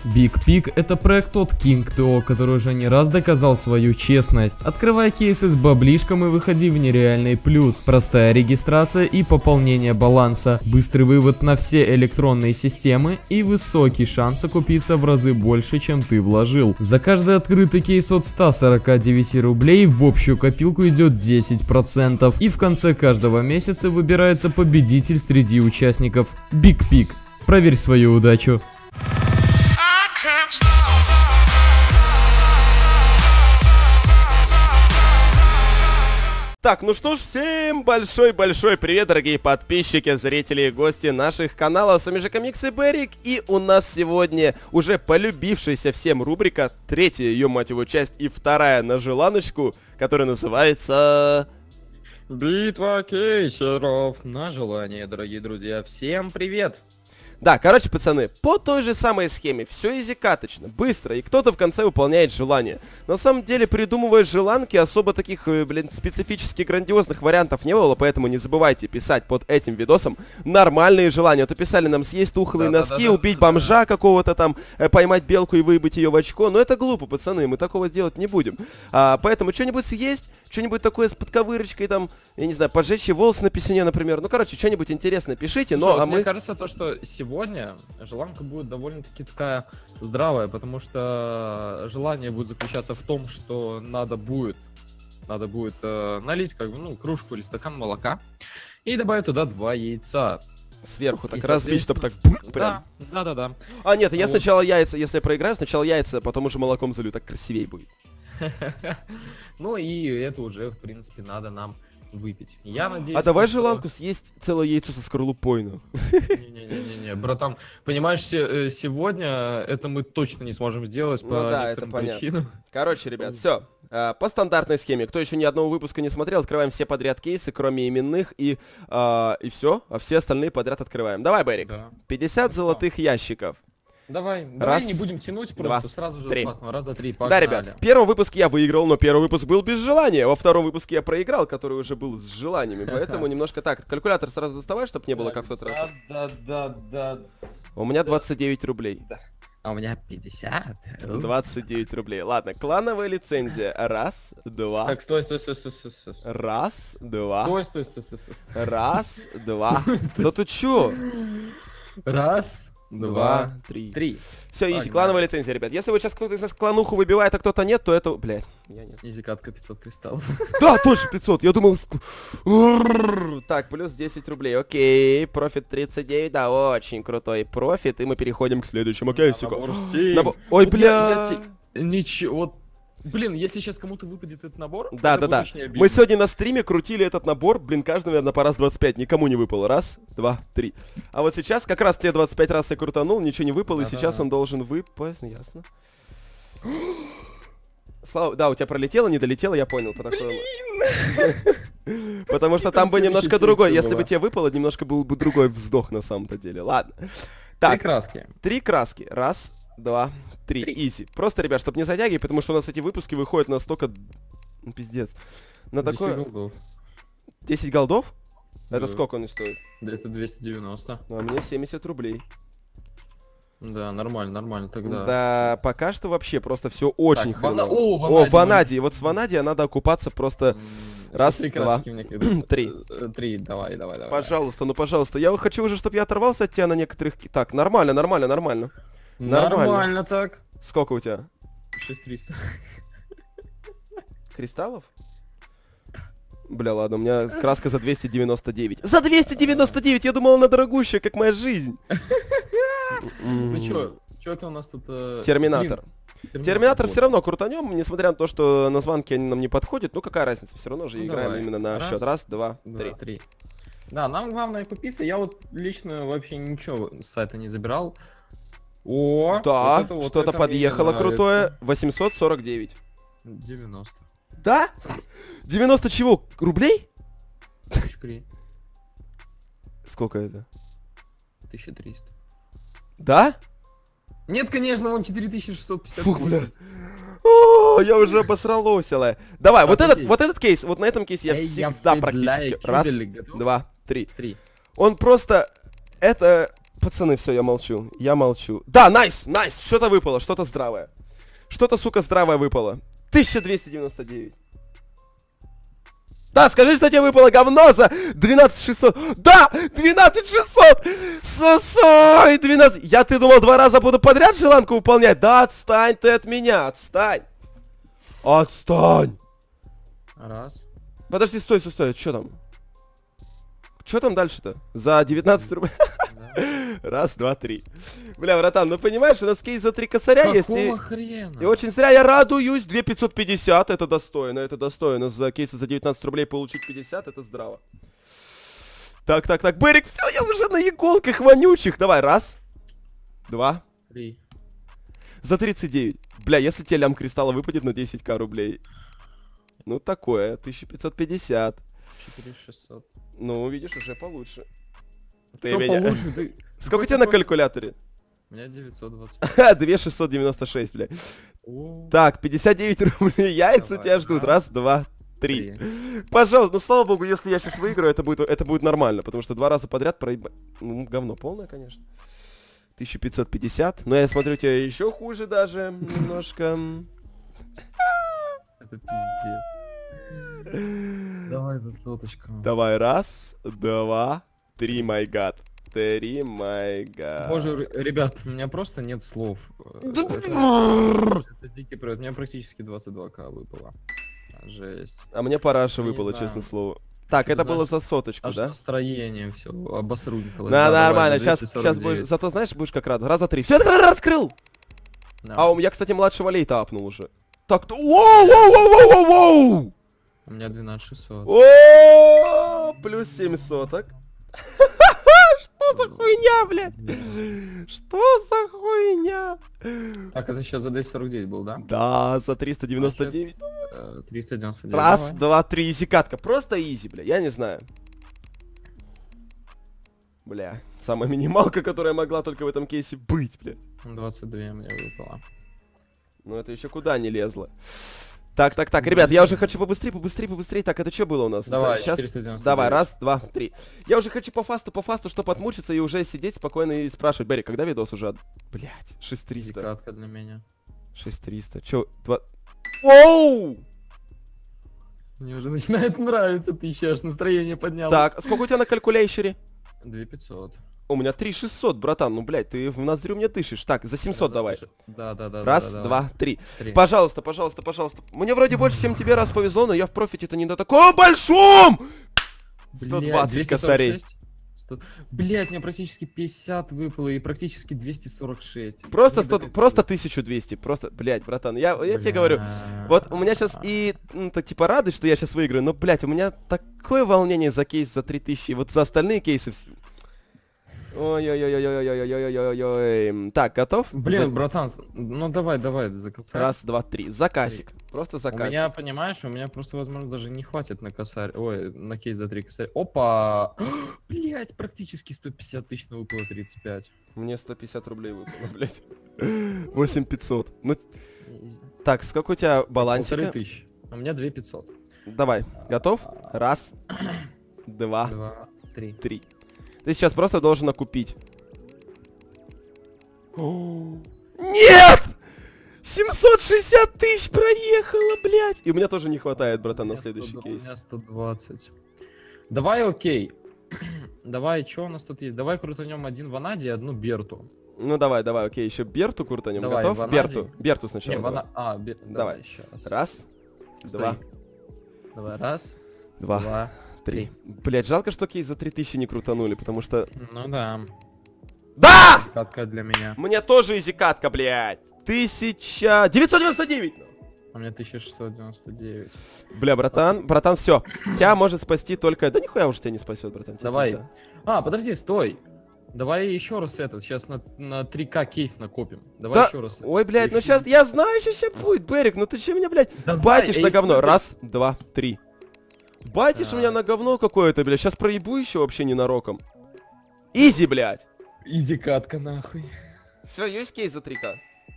BigPig — это проект от King.to, который уже не раз доказал свою честность. Открывай кейсы с баблишком и выходи в нереальный плюс. Простая регистрация и пополнение баланса, быстрый вывод на все электронные системы и высокий шанс окупиться в разы больше, чем ты вложил. За каждый открытый кейс от 149 рублей в общую копилку идет 10%. И в конце каждого месяца выбирается победитель среди участников. BigPig. Проверь свою удачу. Так, ну что ж, всем большой-большой привет, дорогие подписчики, зрители и гости наших каналов. С вами же Комикс и Берик, и у нас сегодня уже полюбившаяся всем рубрика, третья ее, мать его, часть и вторая на желаночку, которая называется... Битва кейсеров на желание, дорогие друзья. Всем привет! Да, короче, пацаны, по той же самой схеме, все изи-каточно, быстро, и кто-то в конце выполняет желание. На самом деле, придумывая желанки, особо таких, специфически грандиозных вариантов не было, поэтому не забывайте писать под этим видосом нормальные желания. Вот писали нам съесть тухлые носки, убить бомжа какого-то там, поймать белку и выебать ее в очко, но это глупо, пацаны, мы такого делать не будем. Поэтому что-нибудь съесть, что-нибудь такое с подковырочкой, там, я не знаю, поджечь волосы на писюне, например. Ну, короче, что-нибудь интересное пишите, но... Слушай, мне кажется, то, что сегодня желанка будет довольно-таки такая здравая, потому что желание будет заключаться в том, что надо будет налить, как бы, ну, кружку или стакан молока и добавить туда 2 яйца. Сверху так и, разбить, чтобы так... Прям. Да. А, нет, я сначала яйца, если я проиграю, сначала яйца, потом уже молоком залью, так красивее будет. Ну и это уже, в принципе, надо нам выпить. Я надеюсь... А давай желанку съесть целое яйцо со скорлупой, ну. Не-не-не, братан, понимаешь, сегодня это мы точно не сможем сделать по некоторым причинам. Короче, ребят, все. По стандартной схеме. Кто еще ни одного выпуска не смотрел, открываем все подряд кейсы, кроме именных, и все. А все остальные подряд открываем. Давай, Берик. Да. 50 золотых ящиков. Давай не будем тянуть, просто сразу же опасно. Раз, два, три, погнали. Да, ребят, в первом выпуске я выиграл, но первый выпуск был без желания. Во втором выпуске я проиграл, который уже был с желаниями. Поэтому немножко так. Калькулятор сразу доставай, чтобы не было как в тот раз. Да. У меня 29 рублей. А у меня 50. 29 рублей. Ладно, клановая лицензия. Раз, два. Так, стой. Раз, два. Стой. Раз, два. Да ты чё? Раз, два, три. Все, изи, клановая лицензия, ребят. Если вот сейчас кто-то из нас клануху выбивает, а кто-то нет, то это... Блядь, я нет. Изи катка 500 кристаллов. Да, точно 500, я думал... Так, плюс 10 рублей, окей. Профит 39, да, очень крутой профит. И мы переходим к следующему кейсику. Ой, бля. Ничего, вот... Блин, если сейчас кому-то выпадет этот набор... Да. Мы сегодня на стриме крутили этот набор, блин, каждый, наверное, по раз 25, никому не выпало. Раз, два, три. А вот сейчас как раз те 25 раз я крутанул, ничего не выпало, и сейчас он должен выпасть, ясно. Слава, да, у тебя пролетело, не долетело, я понял. Потому что там бы немножко другой, если бы тебе выпало, немножко был бы другой вздох на самом-то деле. Ладно. Так, 3 краски. 3 краски. Раз, два, 3. Изи. Просто, ребят, чтобы не затягивать, потому что у нас эти выпуски выходят настолько... Ну, пиздец. На 10 такое... голдов. 10 голдов? Да. Это сколько он стоит? Да, это 290. Ну, а мне 70 рублей. Да, нормально тогда. Да, пока что вообще просто все очень хреново. О, Ванади. Вот с Ванади надо окупаться просто... Раз, два, 3. 3, давай. Пожалуйста, ну пожалуйста. Я хочу уже, чтобы я оторвался от тебя на некоторых... Так, нормально. Нормально так. Сколько у тебя? 6300. Кристаллов? Бля, ладно, у меня краска за 299. За 299! Я думал, она дорогущая, как моя жизнь. Ну чё это у нас тут... Терминатор. Терминатор все равно крутанем, несмотря на то, что названки они нам не подходят. Ну какая разница, все равно же играем именно на счет. Раз, два, три. Да, нам главное купиться. Я вот лично вообще ничего с сайта не забирал. О, да, вот что-то подъехало крутое. 849. 90. Да? 90 чего? Рублей? Сколько это? 1300. Да? Нет, конечно, вон 4650. Фух, бля. О, я уже обосрался. Давай, вот этот кейс, вот на этом кейсе я всегда практически. Раз, два, три. Он просто... Это Пацаны, все, я молчу. Я молчу. Да, найс, найс. Что-то выпало, что-то здравое. Что-то, сука, здравое выпало. 1299. Да, скажи, что тебе выпало говно за 12600. Да, 12600. Сосой, 12. Ты думал, 2 раза буду подряд желанку выполнять? Да, отстань ты от меня, отстань. Отстань. Раз. Подожди, стой, стой, стой, что там? Что там дальше-то? За 19 рублей. Раз, два, три. Бля, братан, ну понимаешь, у нас кейс за 3 косаря есть. Какого хрена? И очень зря я радуюсь. 2550, это достойно, это достойно. За кейсы за 19 рублей получить 50, это здраво. Так, так, так, Берик, все, я уже на иголках вонючих. Давай, раз, два. 3. За 39. Бля, если тебе лям кристалла выпадет на 10к рублей. Ну такое, 1550. 4600. Ну, видишь, уже получше. Что получше? Ты... Сколько у тебя на калькуляторе? У меня 925. 2696, бля. О, Так, 59 рублей. Яйца Давай. тебя ждут. Раз, два, три. Пожалуйста, ну слава богу, если я сейчас выиграю, это будет нормально. Потому что 2 раза подряд проебать. Ну, говно полное, конечно. 1550. Но я смотрю, у тебя еще хуже даже. Немножко. Это пиздец. Давай за соточку. Давай, раз, два, три, май гад. 3, май гад. Боже, ребят, у меня просто нет слов. Да Это дикий привет. У меня практически 22к выпало. Жесть. А мне параша Я не выпало, знаю. честное слово. Так, Что это значит? было за соточку, Аж да? настроение все, обосрунькало. Да, нормально, сейчас будешь, зато знаешь, будешь как рад. Раза 3. Все, открыл! А я, кстати, младшего лейта апнул уже. Так, воу-воу-воу-воу-воу! У меня 12600. О, плюс 7 соток. Что за хуйня, блядь? Что за хуйня? Так, это сейчас за 249 был, да? Да, за 399. 399. Раз, давай. два, три, изи катка. Просто изи, бля, я не знаю. Бля, самая минималка, которая могла только в этом кейсе быть, бля. 22 мне выпало. Ну это еще куда не лезло. Так, так, так, ребят, я уже хочу побыстрее, побыстрее, побыстрее. Так, это что было у нас? Давай, Сейчас. 499. Давай, раз, два, три. Я уже хочу по фасту, чтобы отмучиться и уже сидеть спокойно и спрашивать. Берри, когда видос уже? Блять, 6300. Декатка для меня. 6300. Че? Оу! Мне уже начинает нравиться, ты еще аж настроение поднял. Так, сколько у тебя на калькуляторе? 2500. У меня 3600, братан. Ну, блядь, ты в ноздрю мне дышишь. Так, за 700 давай. Да. Раз, два, три. Пожалуйста, пожалуйста, пожалуйста. Мне вроде больше, чем тебе раз повезло, но я в профите-то не на таком большом! 120 косарей. Блять, мне практически 50 выпало и практически 246. Просто 1200. Просто, блядь, братан, я тебе говорю. Вот у меня сейчас и, типа, радость, что я сейчас выиграю, но, блядь, у меня такое волнение за кейс за 3000, вот за остальные кейсы. Ой-ой-ой-ой-ой-ой-ой-ой-ой. Так, готов? Блин, братан, ну давай, за косарь. Раз, два, три. Заказик. Просто У заказик. меня, понимаешь, у меня просто, возможно, даже не хватит на косарь. Ой, на кейс за 3 косарь. Опа! Блять, практически 150 тысяч, но выпало 35. Мне 150 рублей выпало, блядь. 8500. Ну, так, сколько у тебя балансика? 1500. У меня 2500. Давай, готов? Раз, два, 2, 3. 3. Ты сейчас просто должен окупить. Нет! 760 тысяч проехало, блядь! И у меня тоже не хватает, братан, на следующий кейс. У меня 120. Давай, окей. Давай, что у нас тут есть? Давай крутанем один Ванади и одну Берту. Ну давай, окей, еще Берту крутанем. Давай, Готов? Ванади. Берту сначала. Не, давай. давай еще раз. Раз, Стой. два, Давай, раз, два, два, 3. Блять, жалко, что кейс за 3000 не крутанули, потому что... Ну да. Да! Катка для меня. Мне тоже изи-катка, блядь. 1999! У меня 1699. Бля, братан, все. Тебя может спасти только... Да нихуя уже тебя не спасет, братан. тебе Давай. пизда. Подожди, стой. Давай еще раз этот. Сейчас на 3К кейс накопим. Давай Да, еще раз. ой, блядь, ну сейчас... Я знаю, сейчас будет, Берик. Ну ты че меня, блядь, Давай, батишь на эй, говно? стой. Раз, два, три. Батишь Так. меня на говно какое-то, блядь. Сейчас проебу еще вообще ненароком. Изи, блядь. Изи катка нахуй. Все, есть кейс за 3К?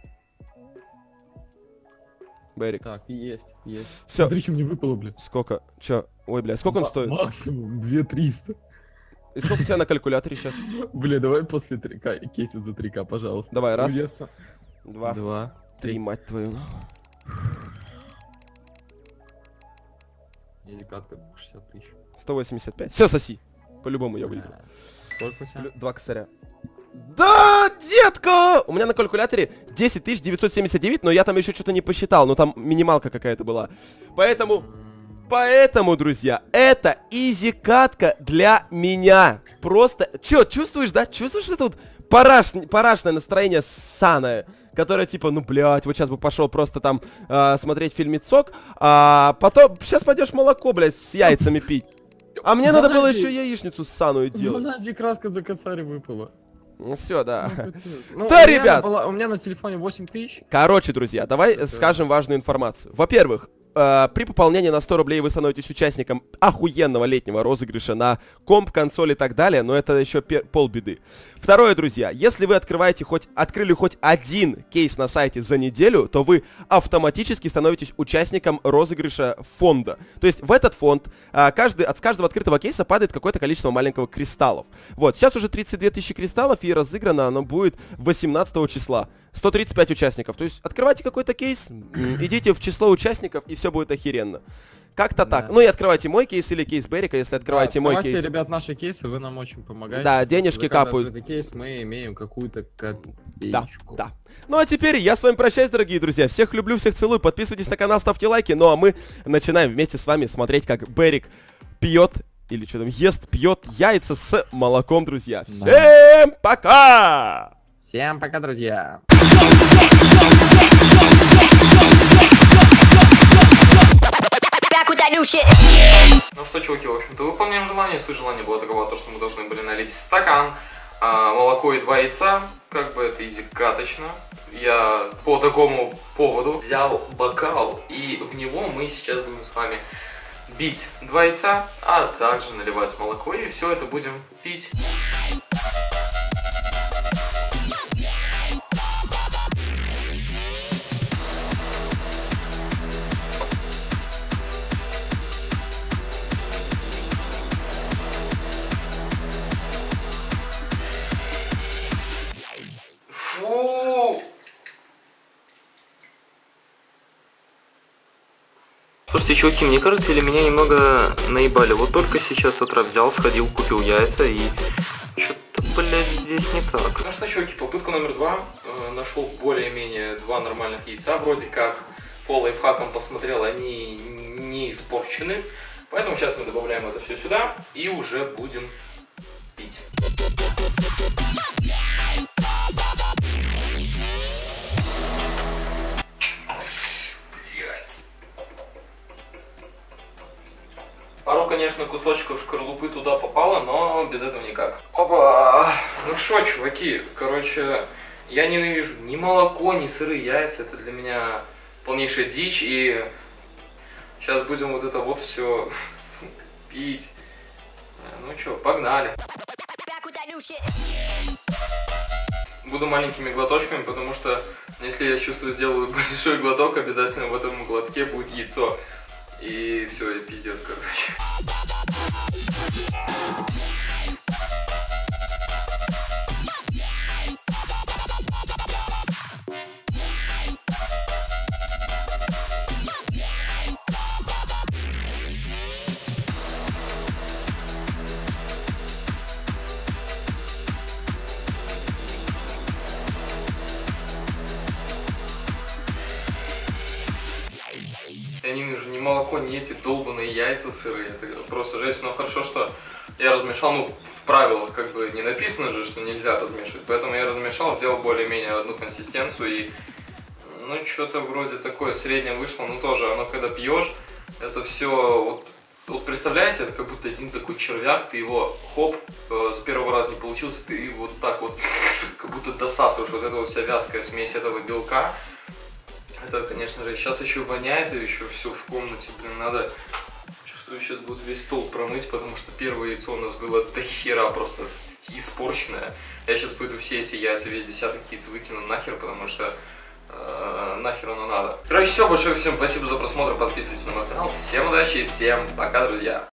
Берик. Так, есть. Все. Смотри, что мне выпало, бля. Сколько? Че? Ой, бля, сколько он стоит? Максимум 2300. И сколько у тебя на калькуляторе сейчас? Бля, давай после 3К, кейсы за 3К, пожалуйста. Давай, раз, Веса. два, 2, 3, мать твою. Есть катка 60 тысяч. 185. Все, соси. По-любому я выиграл. Сколько у тебя? 2 косаря. Да, детка! У меня на калькуляторе 10 979, но я там еще что-то не посчитал, но там минималка какая-то была. Поэтому, друзья, это изи-катка для меня. Просто, чё, чувствуешь, да? Чувствуешь это вот парашное настроение ссаное? Которая типа, ну, блядь, вот сейчас бы пошел просто там смотреть фильмецок, а потом, сейчас пойдешь молоко, блядь, с яйцами пить. А мне надо было еще яичницу ссаную делать. У нас краска за косарь выпала. Ну все, да. Ну, Да, ребят! У меня на телефоне 8 тысяч. Короче, друзья, давай скажем важную информацию. Во-первых, при пополнении на 100 рублей вы становитесь участником охуенного летнего розыгрыша на комп, консоль и так далее, но это еще полбеды. Второе, друзья, если вы открыли хоть один кейс на сайте за неделю, то вы автоматически становитесь участником розыгрыша фонда. То есть в этот фонд с каждого открытого кейса падает какое-то количество маленького кристаллов. Вот, сейчас уже 32 тысячи кристаллов, и разыграно оно будет 18 числа. 135 участников. То есть открывайте какой-то кейс, идите в число участников, и все будет охеренно. Как-то так. Ну и открывайте мой кейс или кейс Берика, если открываете мой кейс. Ребят, наши кейсы, вы нам очень помогаете. Да, денежки капают. За кейс мы имеем какую-то копеечку. Да. Ну а теперь я с вами прощаюсь, дорогие друзья. Всех люблю, всех целую. Подписывайтесь на канал, ставьте лайки. Ну а мы начинаем вместе с вами смотреть, как Берик пьет, или что там, пьет яйца с молоком, друзья. Всем пока! Всем пока, друзья! Ну что, чуваки, в общем-то, выполняем желание. Суть желания было таково, то, что мы должны были налить в стакан молоко и 2 яйца. Как бы это изи-каточно. Я по такому поводу взял бокал, и в него мы сейчас будем с вами бить 2 яйца, а также наливать молоко, и все это будем пить. Фу! Слушайте, чуваки, мне кажется, или меня немного наебали. Вот только сейчас с утра взял, сходил, купил яйца и что-то, блядь, здесь не так. Ну что, чуваки, попытка номер 2. Нашел более-менее 2 нормальных яйца. Вроде как по лайфхакам посмотрел, они не испорчены. Поэтому сейчас мы добавляем это все сюда и уже будем пить. Пару, конечно, кусочков шкарлупы туда попало, но без этого никак. Опа! Ну шо, чуваки, короче, я ненавижу ни молоко, ни сырые яйца. Это для меня полнейшая дичь, и сейчас будем вот это вот все пить. Ну чё, погнали. Буду маленькими глоточками, потому что если я чувствую, сделаю большой глоток, обязательно в этом глотке будет яйцо. И все, и пиздец, короче. Я ненавижу ни молоко, ни эти долбаные яйца сырые. Это просто жесть. Но хорошо, что я размешал. Ну, в правилах как бы не написано же, что нельзя размешивать. Поэтому я размешал, сделал более-менее одну консистенцию. И, ну, что-то вроде такое среднее вышло. Ну, тоже, оно когда пьешь, это все... Вот представляете, это как будто один такой червяк, ты его, хоп, с первого раза не получился, ты вот так вот, как будто досасываешь вот эту вот вся вязкая смесь этого белка. Это, конечно же, сейчас еще воняет, и еще все в комнате, блин, надо, чувствую, сейчас будет весь стол промыть, потому что первое яйцо у нас было до хера просто испорченное. Я сейчас пойду все эти яйца, весь десяток яиц выкину нахер, потому что нахер оно надо. Короче, все, большое всем спасибо за просмотр, подписывайтесь на мой канал, всем удачи и всем пока, друзья.